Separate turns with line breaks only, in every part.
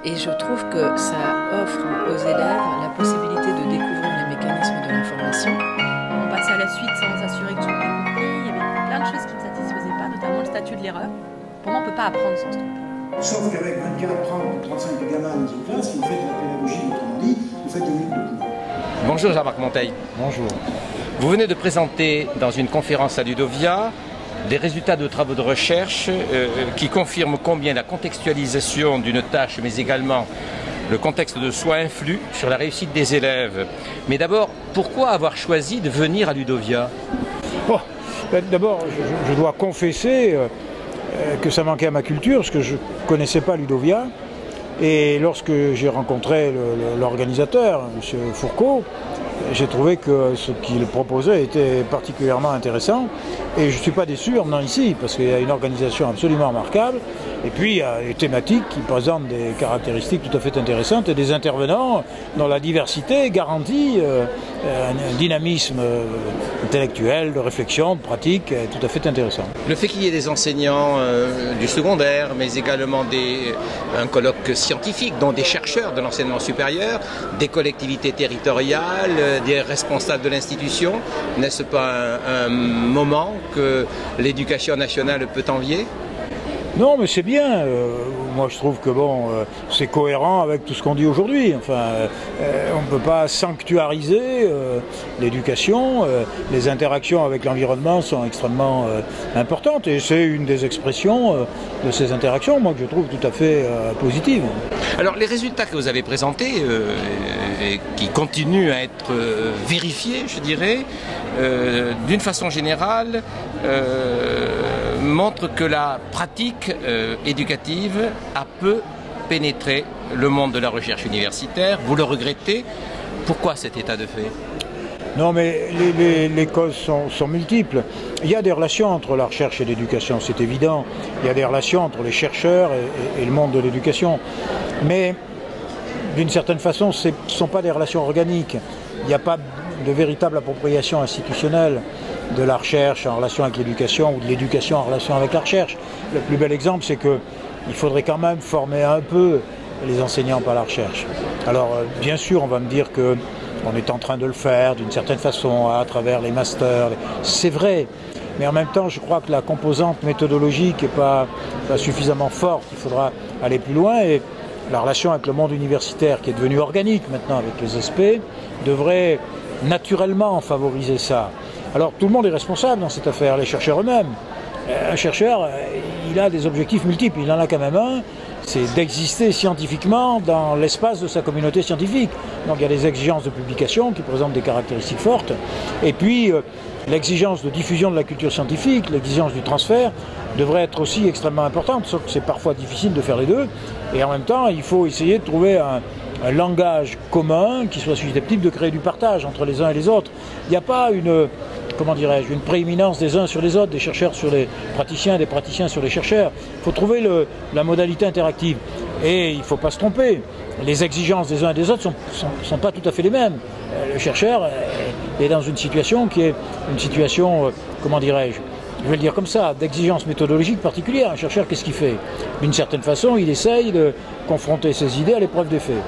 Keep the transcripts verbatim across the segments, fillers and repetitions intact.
Et je trouve que ça offre aux élèves la possibilité de découvrir les mécanismes de l'information.
On passe à la suite sans s'assurer que tout le monde ait compris. Il y avait plein de choses qui ne satisfaisaient pas, notamment le statut de l'erreur. Pour moi, on ne peut pas apprendre sans se tromper.
Sauf qu'avec vingt-quatre, trente, trente-cinq gamins dans une classe, vous faites de la pédagogie, autrement dit, vous faites une minute de cours.
Bonjour Jean-Marc Monteil.
Bonjour.
Vous venez de présenter dans une conférence à Ludovia des résultats de travaux de recherche euh, qui confirment combien la contextualisation d'une tâche, mais également le contexte de soi influe sur la réussite des élèves. Mais d'abord, pourquoi avoir choisi de venir à Ludovia?
Oh, d'abord, je, je dois confesser euh, que ça manquait à ma culture, parce que je ne connaissais pas Ludovia. Et lorsque j'ai rencontré l'organisateur, M. Fourcault, j'ai trouvé que ce qu'il proposait était particulièrement intéressant. Et je ne suis pas déçu en venant ici, parce qu'il y a une organisation absolument remarquable. Et puis il y a des thématiques qui présentent des caractéristiques tout à fait intéressantes et des intervenants dont la diversité garantit euh, un, un dynamisme euh, intellectuel, de réflexion, de pratique, euh, tout à fait intéressant.
Le fait qu'il y ait des enseignants euh, du secondaire, mais également des, un colloque scientifique, dont des chercheurs de l'enseignement supérieur, des collectivités territoriales, euh, des responsables de l'institution, n'est-ce pas un, un moment que l'éducation nationale peut envier ?
Non, mais c'est bien. Euh, moi, je trouve que bon, euh, c'est cohérent avec tout ce qu'on dit aujourd'hui. Enfin, euh, on ne peut pas sanctuariser euh, l'éducation. Euh, les interactions avec l'environnement sont extrêmement euh, importantes, et c'est une des expressions euh, de ces interactions, moi, que je trouve tout à fait euh, positive.
Alors, les résultats que vous avez présentés, euh, et qui continuent à être euh, vérifiés, je dirais, euh, d'une façon générale, euh, montrent que la pratique euh, éducative a peu pénétré le monde de la recherche universitaire. Vous le regrettez. Pourquoi cet état de fait?
Non, mais les, les, les causes sont, sont multiples. Il y a des relations entre la recherche et l'éducation, c'est évident. Il y a des relations entre les chercheurs et, et, et le monde de l'éducation. Mais d'une certaine façon, ce ne sont pas des relations organiques. Il n'y a pas de véritable appropriation institutionnelle de la recherche en relation avec l'éducation, ou de l'éducation en relation avec la recherche. Le plus bel exemple, c'est qu'il faudrait quand même former un peu les enseignants par la recherche. Alors, bien sûr, on va me dire qu'on est en train de le faire d'une certaine façon, à travers les masters. C'est vrai, mais en même temps, je crois que la composante méthodologique n'est pas, pas suffisamment forte. Il faudra aller plus loin, et la relation avec le monde universitaire, qui est devenue organique maintenant avec les S P, devrait naturellement favoriser ça. Alors tout le monde est responsable dans cette affaire, les chercheurs eux-mêmes. Un chercheur, il a des objectifs multiples, il en a quand même un, c'est d'exister scientifiquement dans l'espace de sa communauté scientifique. Donc il y a des exigences de publication qui présentent des caractéristiques fortes, et puis euh, l'exigence de diffusion de la culture scientifique, l'exigence du transfert devrait être aussi extrêmement importante, sauf que c'est parfois difficile de faire les deux, et en même temps il faut essayer de trouver un, un langage commun qui soit susceptible de créer du partage entre les uns et les autres. Il n'y a pas une... comment dirais-je, une prééminence des uns sur les autres, des chercheurs sur les praticiens, des praticiens sur les chercheurs. Il faut trouver le, la modalité interactive. Et il ne faut pas se tromper. Les exigences des uns et des autres ne sont, sont, sont pas tout à fait les mêmes. Le chercheur est dans une situation qui est une situation, comment dirais-je, je vais le dire comme ça, d'exigence méthodologique particulière. Un chercheur, qu'est-ce qu'il fait? D'une certaine façon, il essaye de confronter ses idées à l'épreuve des faits.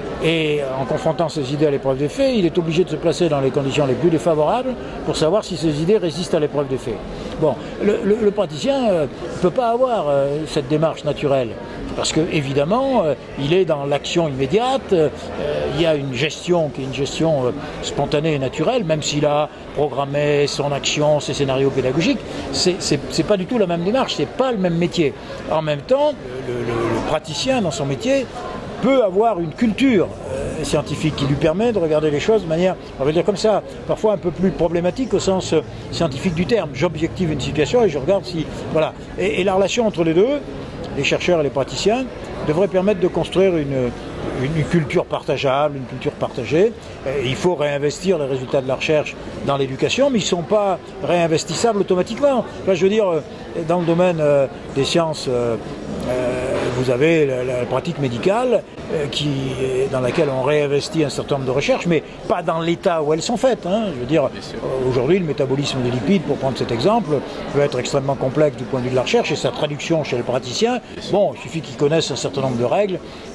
Et en confrontant ses idées à l'épreuve des faits, il est obligé de se placer dans les conditions les plus défavorables pour savoir si ses idées résistent à l'épreuve des faits. Bon, le, le, le praticien ne euh, peut pas avoir euh, cette démarche naturelle, parce que évidemment, euh, il est dans l'action immédiate, euh, il y a une gestion qui est une gestion euh, spontanée et naturelle, même s'il a programmé son action, ses scénarios pédagogiques, c'est pas du tout la même démarche, c'est pas le même métier. En même temps, le, le, le praticien dans son métier peut avoir une culture euh, scientifique qui lui permet de regarder les choses de manière, on va dire comme ça, parfois un peu plus problématique au sens euh, scientifique du terme. J'objective une situation et je regarde si... Voilà. Et, et la relation entre les deux, les chercheurs et les praticiens, devrait permettre de construire une, une culture partageable, une culture partagée. Et il faut réinvestir les résultats de la recherche dans l'éducation, mais ils ne sont pas réinvestissables automatiquement. Là, je veux dire, dans le domaine euh, des sciences... Euh, euh, vous avez la, la pratique médicale euh, qui, dans laquelle on réinvestit un certain nombre de recherches, mais pas dans l'état où elles sont faites. Hein. Je veux dire, euh, aujourd'hui, le métabolisme des lipides, pour prendre cet exemple, peut être extrêmement complexe du point de vue de la recherche, et sa traduction chez le praticien, bon, il suffit qu'il connaisse un certain nombre de règles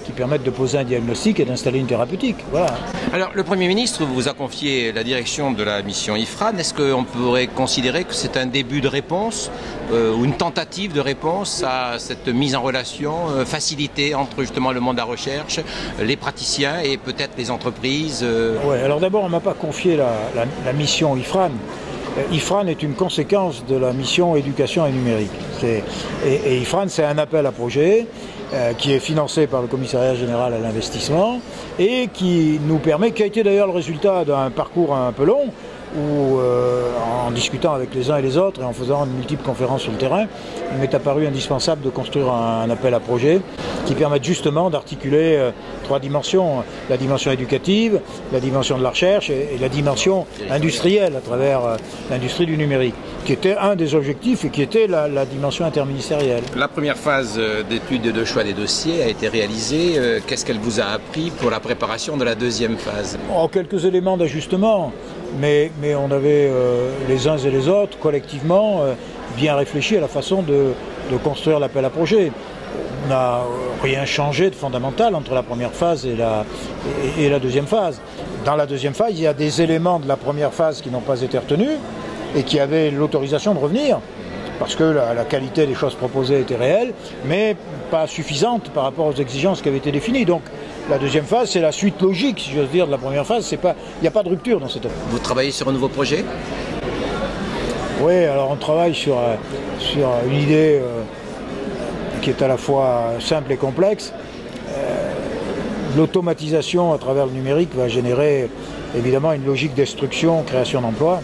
qui permettent de poser un diagnostic et d'installer une thérapeutique. Voilà.
Alors, le Premier ministre vous a confié la direction de la mission IFRAN. Est-ce qu'on pourrait considérer que c'est un début de réponse euh, ou une tentative de réponse à cette mise en relation euh, facilitée entre justement le monde de la recherche, les praticiens et peut-être les entreprises euh...
Oui, alors d'abord, on ne m'a pas confié la, la, la mission IFRAN. IFRAN est une conséquence de la mission éducation et numérique. Et, et IFRAN, c'est un appel à projet euh, qui est financé par le Commissariat général à l'investissement et qui nous permet, qui a été d'ailleurs le résultat d'un parcours un peu long, où euh, en discutant avec les uns et les autres et en faisant de multiples conférences sur le terrain, il m'est apparu indispensable de construire un, un appel à projet qui permette justement d'articuler euh, trois dimensions, la dimension éducative, la dimension de la recherche et, et la dimension industrielle à travers euh, l'industrie du numérique, qui était un des objectifs et qui était la, la dimension interministérielle.
La première phase d'étude et de choix des dossiers a été réalisée. Euh, Qu'est-ce qu'elle vous a appris pour la préparation de la deuxième phase?
Oh, quelques éléments d'ajustement. Mais, mais on avait euh, les uns et les autres, collectivement, euh, bien réfléchi à la façon de, de construire l'appel à projet. On n'a rien changé de fondamental entre la première phase et la, et, et la deuxième phase. Dans la deuxième phase, il y a des éléments de la première phase qui n'ont pas été retenus et qui avaient l'autorisation de revenir, parce que la, la qualité des choses proposées était réelle, mais pas suffisante par rapport aux exigences qui avaient été définies. Donc, la deuxième phase, c'est la suite logique, si j'ose dire, de la première phase. C'est pas, il n'y a pas de rupture dans cette œuvre.
Vous travaillez sur un nouveau projet?
Oui, alors on travaille sur, sur une idée euh, qui est à la fois simple et complexe. Euh, L'automatisation à travers le numérique va générer évidemment une logique destruction, création d'emplois.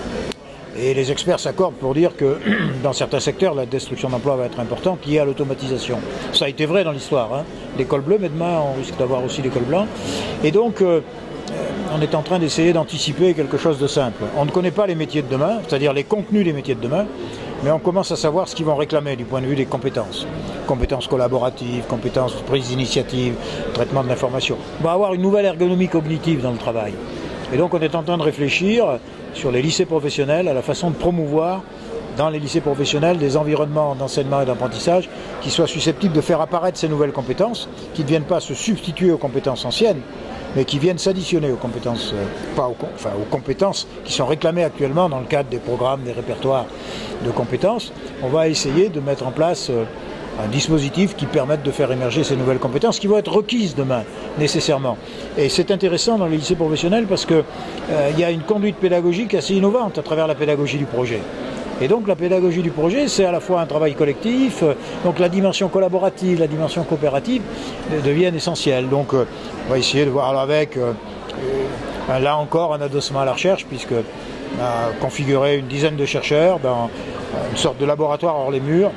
Et les experts s'accordent pour dire que dans certains secteurs, la destruction d'emplois va être importante liée à l'automatisation. Ça a été vrai dans l'histoire. Hein. L'école bleue, mais demain, on risque d'avoir aussi l'école blanche. Et donc, euh, on est en train d'essayer d'anticiper quelque chose de simple. On ne connaît pas les métiers de demain, c'est-à-dire les contenus des métiers de demain, mais on commence à savoir ce qu'ils vont réclamer du point de vue des compétences. Compétences collaboratives, compétences de prise d'initiative, traitement de l'information. On va avoir une nouvelle ergonomie cognitive dans le travail. Et donc, on est en train de réfléchir sur les lycées professionnels, à la façon de promouvoir dans les lycées professionnels des environnements d'enseignement et d'apprentissage qui soient susceptibles de faire apparaître ces nouvelles compétences, qui ne viennent pas se substituer aux compétences anciennes, mais qui viennent s'additionner aux compétences, euh, pas aux, enfin, aux compétences qui sont réclamées actuellement dans le cadre des programmes, des répertoires de compétences. On va essayer de mettre en place euh, un dispositif qui permette de faire émerger ces nouvelles compétences qui vont être requises demain, nécessairement. Et c'est intéressant dans les lycées professionnels parce qu'il euh, y a une conduite pédagogique assez innovante à travers la pédagogie du projet. Et donc la pédagogie du projet, c'est à la fois un travail collectif, euh, donc la dimension collaborative, la dimension coopérative euh, deviennent essentielles. Donc euh, on va essayer de voir avec, euh, euh, là encore, un adossement à la recherche, puisque on a configuré une dizaine de chercheurs dans une sorte de laboratoire hors les murs,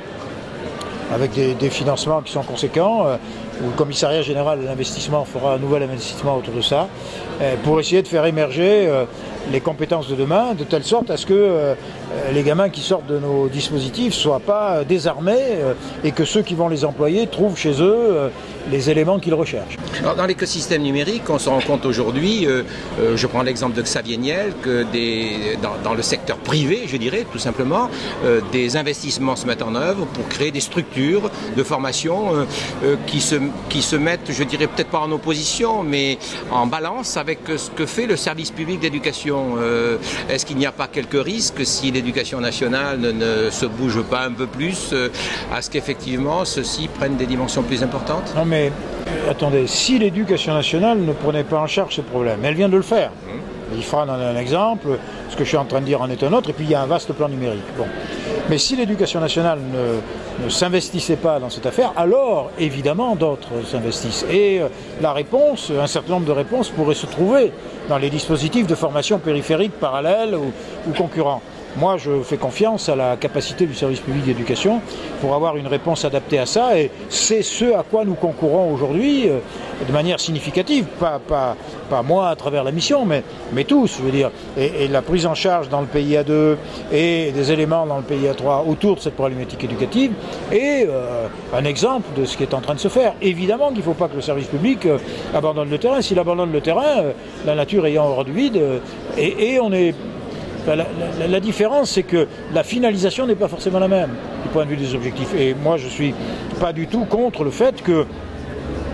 avec des, des financements qui sont conséquents, euh, où le Commissariat général de l'investissement fera un nouvel investissement autour de ça, euh, pour essayer de faire émerger euh, les compétences de demain, de telle sorte à ce que euh, les gamins qui sortent de nos dispositifs ne soient pas désarmés euh, et que ceux qui vont les employer trouvent chez eux euh, les éléments qu'ils recherchent.
Alors, dans l'écosystème numérique, on se rend compte aujourd'hui, euh, euh, je prends l'exemple de Xavier Niel, que des, dans, dans le secteur privé, je dirais, tout simplement, euh, des investissements se mettent en œuvre pour créer des structures de formation euh, euh, qui, se, qui se mettent, je dirais, peut-être pas en opposition, mais en balance avec ce que fait le service public d'éducation. Euh, Est-ce qu'il n'y a pas quelques risques si l'éducation nationale ne, ne se bouge pas un peu plus euh, à ce qu'effectivement ceux-ci prennent des dimensions plus importantes?
Non mais, euh, attendez, si l'éducation nationale ne prenait pas en charge ce problème, elle vient de le faire. Mmh. IFRAN en est un exemple, ce que je suis en train de dire en est un autre, et puis il y a un vaste plan numérique. Bon. Mais si l'éducation nationale ne, ne s'investissait pas dans cette affaire, alors évidemment d'autres s'investissent. Et euh, la réponse, un certain nombre de réponses pourraient se trouver dans les dispositifs de formation périphérique parallèles ou, ou concurrents. Moi, je fais confiance à la capacité du service public d'éducation pour avoir une réponse adaptée à ça, et c'est ce à quoi nous concourons aujourd'hui euh, de manière significative, pas, pas, pas moi à travers la mission, mais, mais tous, je veux dire. Et, et la prise en charge dans le P I A deux et des éléments dans le P I A trois autour de cette problématique éducative est euh, un exemple de ce qui est en train de se faire. Évidemment qu'il ne faut pas que le service public euh, abandonne le terrain. S'il abandonne le terrain, euh, la nature ayant horreur du vide, euh, et, et on est... La, la, la différence, c'est que la finalisation n'est pas forcément la même du point de vue des objectifs. Et moi, je ne suis pas du tout contre le fait qu'il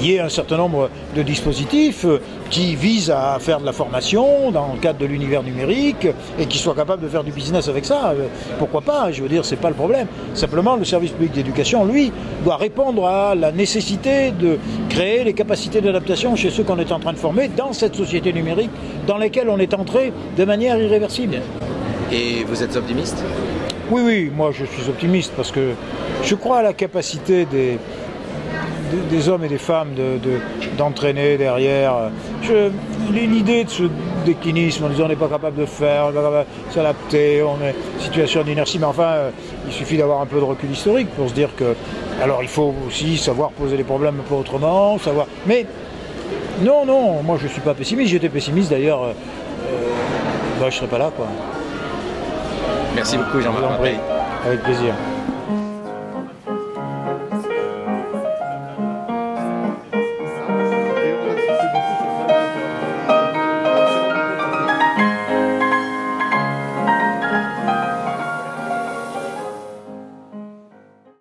y ait un certain nombre de dispositifs qui visent à faire de la formation dans le cadre de l'univers numérique et qui soient capables de faire du business avec ça. Pourquoi pas? Je veux dire, c'est pas le problème. Simplement, le service public d'éducation, lui, doit répondre à la nécessité de créer les capacités d'adaptation chez ceux qu'on est en train de former dans cette société numérique dans laquelle on est entré de manière irréversible.
Et vous êtes optimiste?
Oui, oui, moi je suis optimiste parce que je crois à la capacité des, des, des hommes et des femmes de, de, d'entraîner derrière. L'idée de ce déclinisme en disant on n'est pas capable de faire, on n'est pas capable de s'adapter, on est en situation d'inertie, mais enfin euh, il suffit d'avoir un peu de recul historique pour se dire que alors il faut aussi savoir poser les problèmes un peu autrement, savoir. Mais non, non, moi je ne suis pas pessimiste, j'étais pessimiste d'ailleurs, euh, bah, je ne serais pas là quoi.
Merci beaucoup Jean-Marc.
Avec plaisir.